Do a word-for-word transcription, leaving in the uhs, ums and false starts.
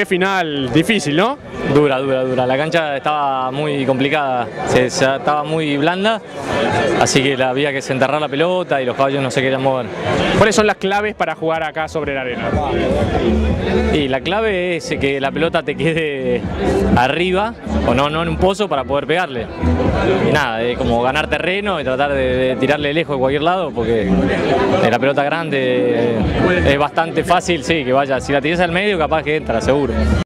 Qué final difícil, ¿no? Dura, dura, dura. La cancha estaba muy complicada, se, se, estaba muy blanda, así que había que desenterrar la pelota y los caballos no se querían mover. ¿Cuáles son las claves para jugar acá sobre la arena? Y la clave es que la pelota te quede arriba, o no, no en un pozo, para poder pegarle. Y nada, es como ganar terreno y tratar de, de tirarle lejos de cualquier lado, porque la pelota grande es bastante fácil, sí, que vaya. Si la tiras al medio, capaz que entra, seguro.